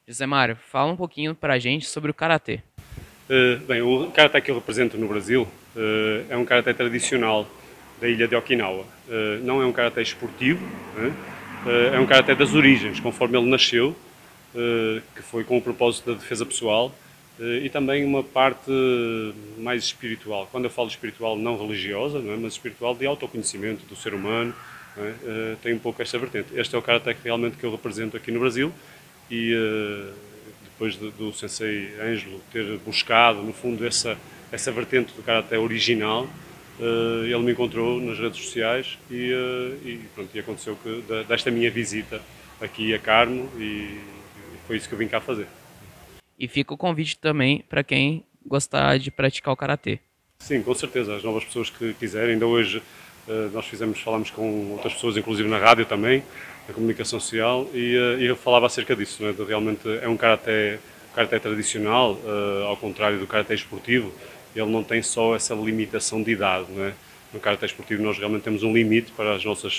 José Mário, fala um pouquinho pra gente sobre o karatê. Bem, o karaté que eu represento no Brasil é um karaté tradicional da ilha de Okinawa. Não é um karaté esportivo, né? É um karaté das origens, conforme ele nasceu, que foi com o propósito da defesa pessoal e também uma parte mais espiritual. Quando eu falo espiritual, não religiosa, não é? Mas espiritual de autoconhecimento do ser humano, não é? Tem um pouco esta vertente. Este é o karaté que realmente que eu represento aqui no Brasil e depois do Sensei Ângelo ter buscado, no fundo, essa vertente do karaté original, ele me encontrou nas redes sociais pronto, e aconteceu que desta minha visita aqui a Carmo e foi isso que eu vim cá fazer. E fica o convite também para quem gostar de praticar o karatê. Sim, com certeza, as novas pessoas que quiserem, ainda hoje nós falámos com outras pessoas, inclusive na rádio também, na comunicação social, e eu falava acerca disso, né? Realmente é um karaté tradicional, ao contrário do karaté esportivo, ele não tem só essa limitação de idade, né? No karaté esportivo nós realmente temos um limite para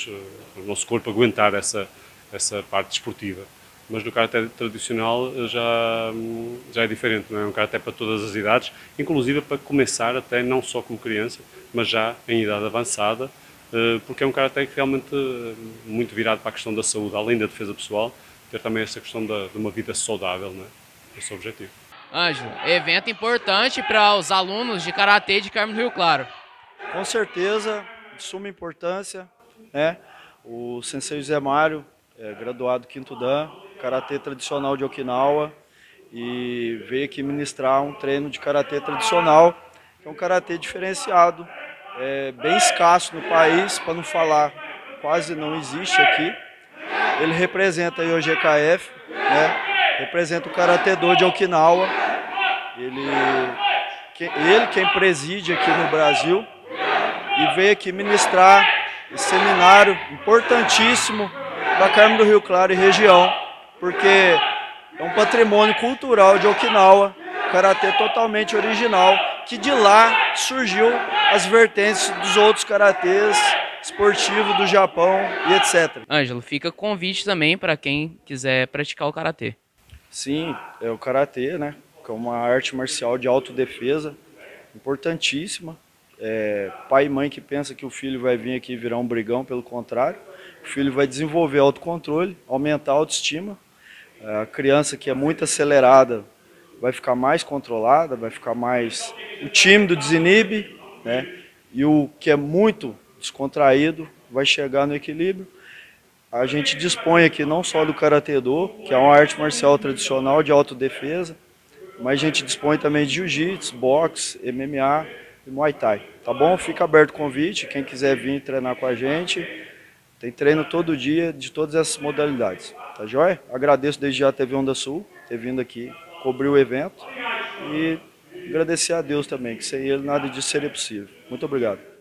o nosso corpo aguentar essa parte esportiva. Mas no karaté tradicional já é diferente, não é? Um karaté para todas as idades, inclusive para começar até não só como criança, mas já em idade avançada, porque é um karaté que realmente muito virado para a questão da saúde, além da defesa pessoal, ter também essa questão de uma vida saudável, não é? Esse é o objetivo. Ângelo, evento importante para os alunos de karatê de Carmo do Rio Claro. Com certeza, de suma importância, né? O Sensei José Mário, graduado quinto Dan, karatê tradicional de Okinawa, e veio aqui ministrar um treino de karatê tradicional, que é um karatê diferenciado, bem escasso no país, para não falar quase não existe aqui. Ele representa aí o GKF, né? Representa o Karatê Do de Okinawa. Quem preside aqui no Brasil e veio aqui ministrar esse seminário importantíssimo para Carmo do Rio Claro e região, porque é um patrimônio cultural de Okinawa, karatê totalmente original, que de lá surgiu as vertentes dos outros karatês esportivos do Japão e etc. Ângelo, fica convite também para quem quiser praticar o karatê. Sim, é o karatê, né? Que é uma arte marcial de autodefesa, importantíssima. Pai e mãe que pensa que o filho vai vir aqui virar um brigão, pelo contrário, o filho vai desenvolver autocontrole, aumentar a autoestima. A criança que é muito acelerada vai ficar mais controlada, vai ficar mais... O tímido desinibe, né? E o que é muito descontraído vai chegar no equilíbrio. A gente dispõe aqui não só do Karatê Do, que é uma arte marcial tradicional de autodefesa, mas a gente dispõe também de jiu-jitsu, boxe, MMA e Muay Thai. Tá bom? Fica aberto o convite, quem quiser vir treinar com a gente. Tem treino todo dia de todas essas modalidades. Tá joia? Agradeço desde já a TV Onda Sul, ter vindo aqui cobrir o evento. E agradecer a Deus também, que sem ele nada disso seria possível. Muito obrigado.